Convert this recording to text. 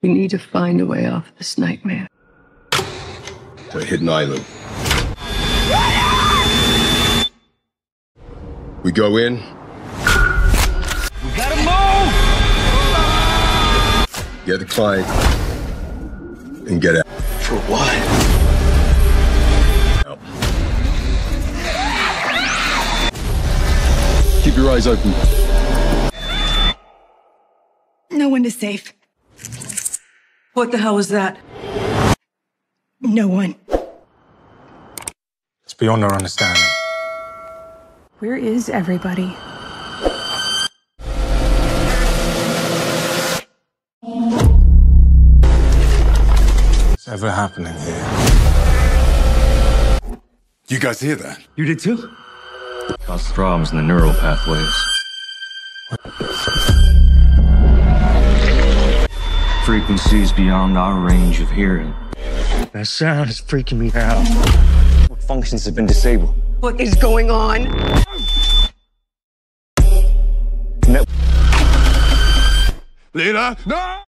We need to find a way off this nightmare. To a hidden island. We go in. We gotta move! Get the client. And get out. For what? Out. Keep your eyes open. No one is safe. What the hell was that? No one. It's beyond our understanding. Where is everybody? What's ever happening here? You guys hear that? You did too? Causes problems in the neural pathways. Frequencies beyond our range of hearing. That sound is freaking me out. What functions have been disabled? What is going on? Leader, no!